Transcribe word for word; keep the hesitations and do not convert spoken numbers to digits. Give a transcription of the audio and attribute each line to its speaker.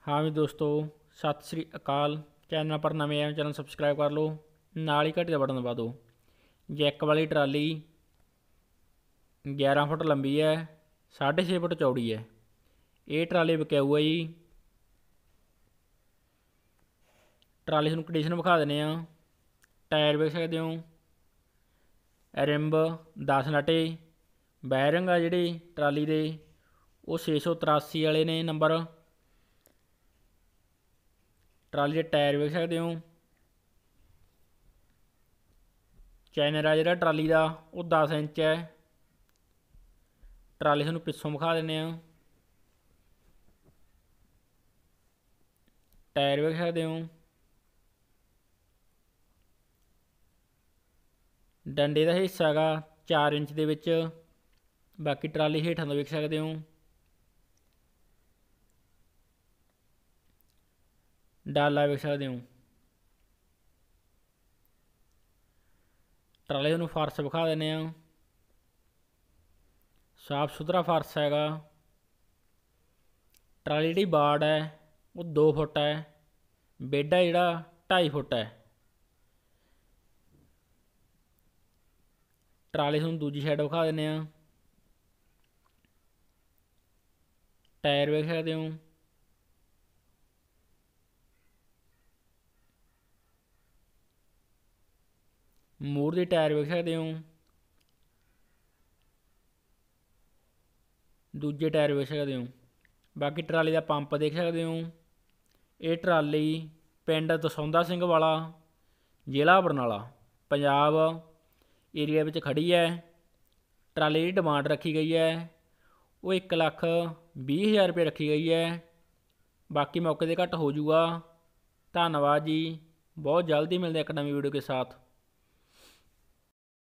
Speaker 1: हाँ भी दोस्तों, सत श्री अकाल। चैनल पर नवे आए चैनल सबसक्राइब कर लो, नाल ही घंटी का बटन दबा दो। जैक वाली ट्राली ग्यारह फुट लंबी है, साढ़े छे फुट चौड़ी है। ये ट्राली विकाऊ है जी। ट्राली तुहानूं कंडीशन विखा देने आ। टायर वेख सकते हो, रिंब दस नाटे। बैरिंग आ जिहड़े ट्राली दे वो छे सौ तरासी वाले ने नंबर। ट्राली के टायर वेख सकते हो। चैनर आ जिहड़ा ट्राली का वो दस इंच है। ट्राली तुहानूं पिछों विखा देने आ। टायर वेख सकते हो। डंडे का हिस्सा हैगा चार इंच दे विच। बाकी ट्राली हेठां तो वेख सकते हो। डाला वेख सकते हो। ट्राली तुहानूं फर्श विखा देने आ। साफ सुथरा फर्श हैगा। ट्राली जी बाड़ है वो दो फुट है। बेड है जिहड़ा ढाई फुट है। ट्राली तुहानूं दूजी साइड विखा देने आ। टायर वेख सकते हो। मूर के टायर वेख सकते हो। दूजे टायर वेख सकते हो। बाकी ट्राली का पंप देख सकते हो। ये ट्राली पिंड दसौंधा सिंह वाला, जिला बरनाला, पंजाब एरिया में खड़ी है। ट्राली की डिमांड रखी गई है वो एक लख भी हज़ार रुपये रखी गई है। बाकी मौके पर घट हो जूगा। धन्यवाद जी। बहुत जल्दी मिलते एक नवी वीडियो के साथ।